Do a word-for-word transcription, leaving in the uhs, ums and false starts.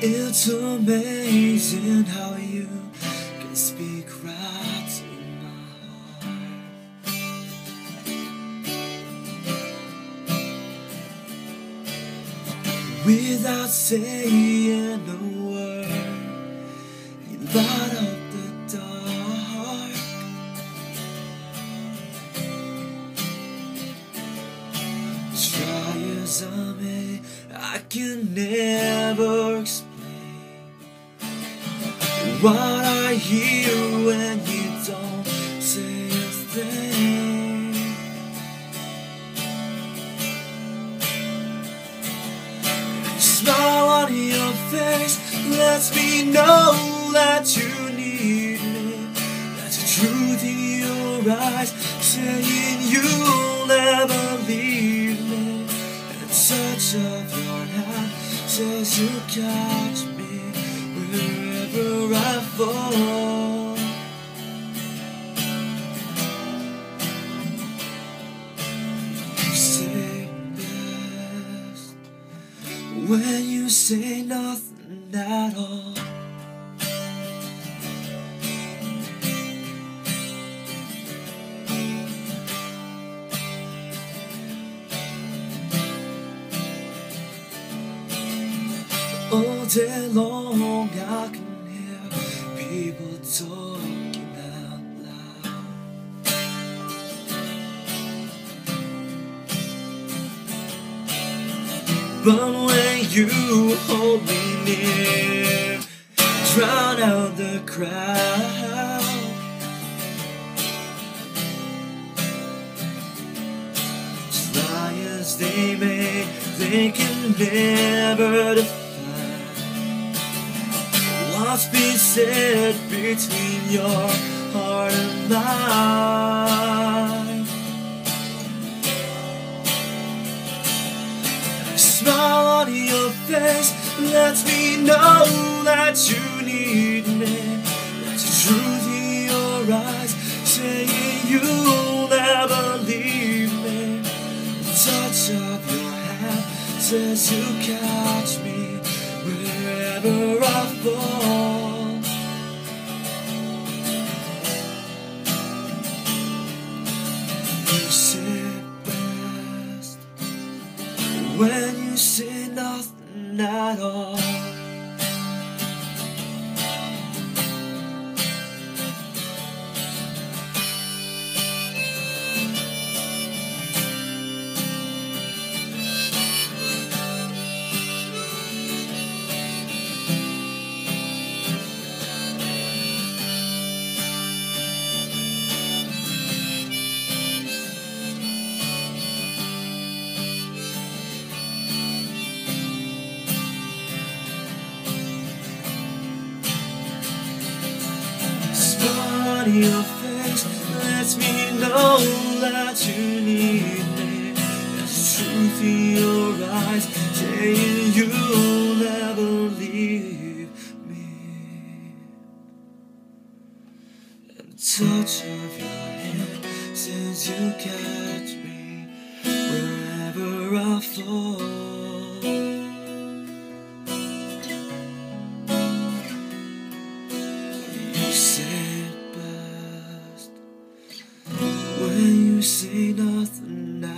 It's amazing how you can speak right to my heart. Without saying a word, you light up the dark. Try as I may, I can never explain what I hear when you don't say a thing. The smile on your face lets me know that you need me. That's the truth in your eyes, saying you'll never leave me. And the touch of your hand says you'll catch me wherever I fall. You say best when you say nothing at all. All day long I can hear people talking out loud. But when you hold me near, drown out the crowd. Try as they may, they can never define what's been said between your heart and mine. A smile on your face lets me know that you need me. There's a truth in your eyes saying you'll never leave me. The touch of your hand says you'll catch me wherever I fall. You say best when you say nothing at all. Your face lets me know that you need me. There's truth in your eyes saying you'll never leave me. And the touch of your hand says you'll catch me wherever I fall. You say when you say nothing now.